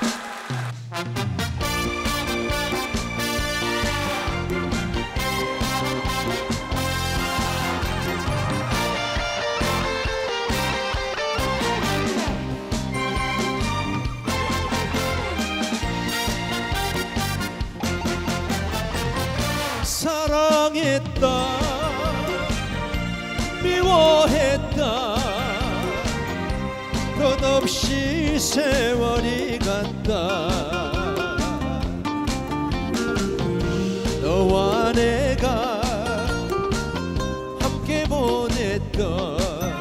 사랑했다 미워했다 끝없이 세월이 간다 너와 내가 함께 보냈던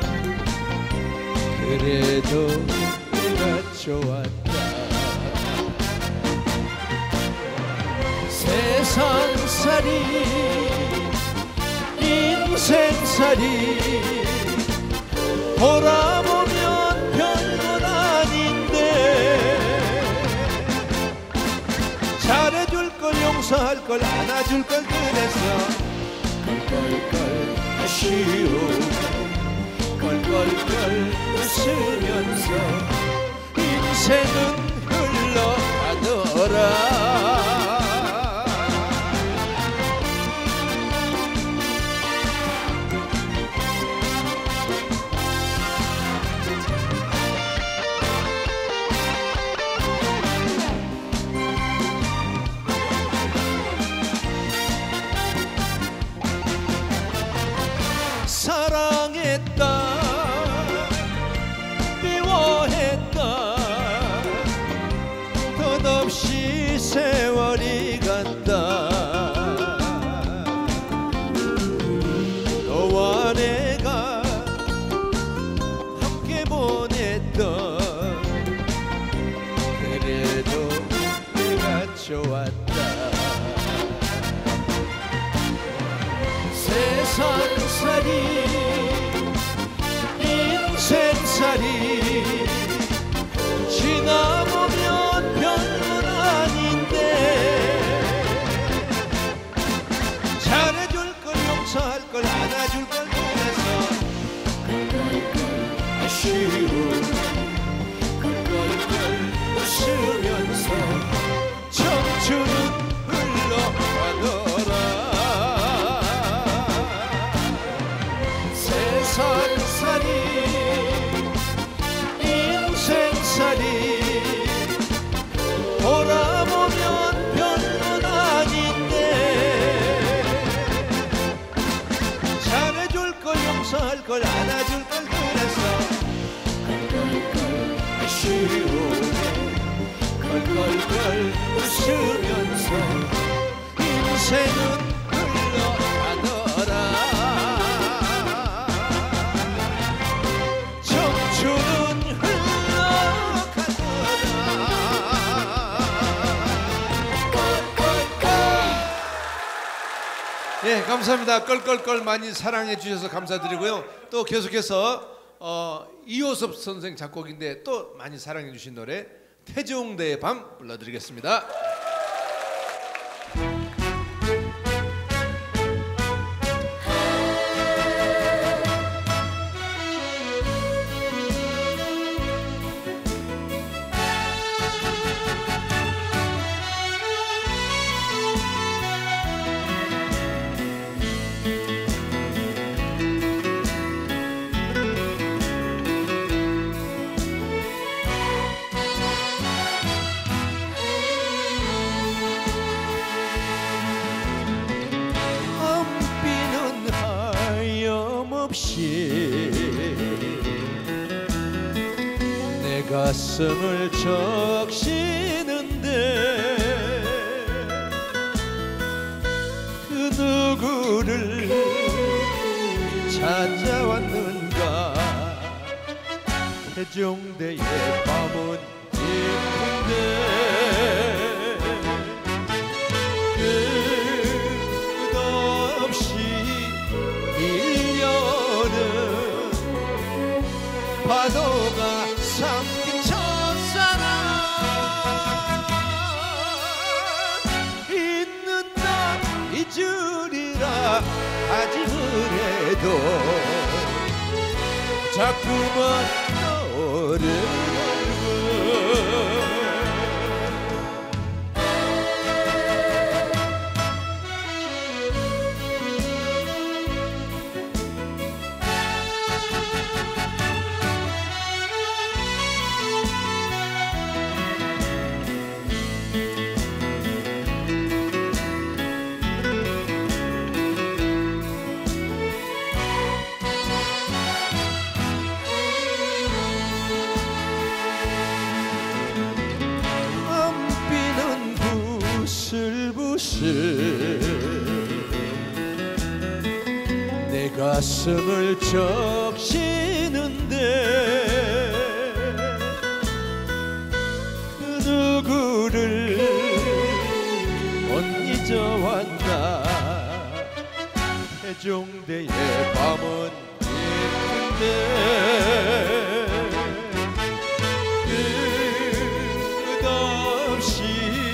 그래도 내가 좋았다 세상살이 인생살이 돌아보면 별건 아닌데 잘해줄걸 용서할걸 안아줄걸 그래서 껄껄껄 아쉬워 껄껄껄 웃으면서 인생은 흘러가더라 사랑했다 미워했다 끝없이 세월이 간다 너와 내가 함께 보냈던 그래도 내가 좋았다 세상살이 인생살이 지나보면 별건 아닌데 잘해줄걸 용서할걸 안아줄걸 그래서 껄껄껄 아쉬워 껄껄껄 웃으면서 청춘은 흘러가더라 세상살이 인생살이 돌아보면 별건 아닌데 잘해줄걸 용서할걸 안아줄걸 그래서 껄껄껄 아쉬워 껄껄껄 웃으면서 인생은 흘러가더라 예, 감사합니다. 껄껄껄 많이 사랑해 주셔서 감사드리고요. 또 계속해서 이호섭 선생 작곡인데 또 많이 사랑해 주신 노래 태종대의 밤 불러드리겠습니다. 내 가슴을 적시는데 그 누구를 찾아왔는가 태종대의 밤은 예쁜데 끝없이 밀려는 파도가 삼킨 첫사랑 있는 날 잊으리라 하지 그래도 자꾸만 너를 알고 내 가슴을 적시는데 그 누구를 못 잊어왔나. 태종대의 밤은 깊은데 끝없이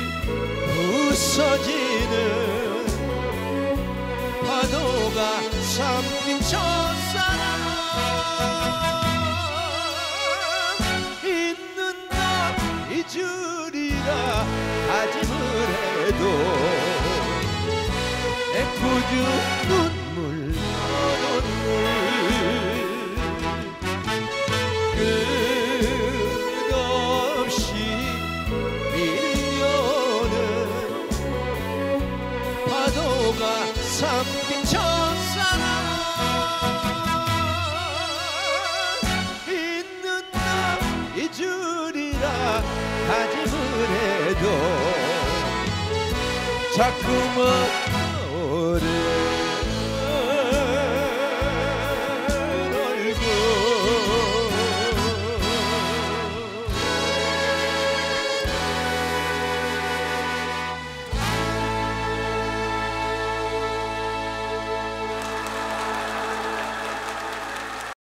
부서지는 파도가 삼킨 첫사랑 있는가 잊으리라 다짐을 해도 애꿎은 눈물 끝없이 밀려오는 파도가 삼킨 첫사랑 있는가 잊으리라 다짐을 해도 자꾸만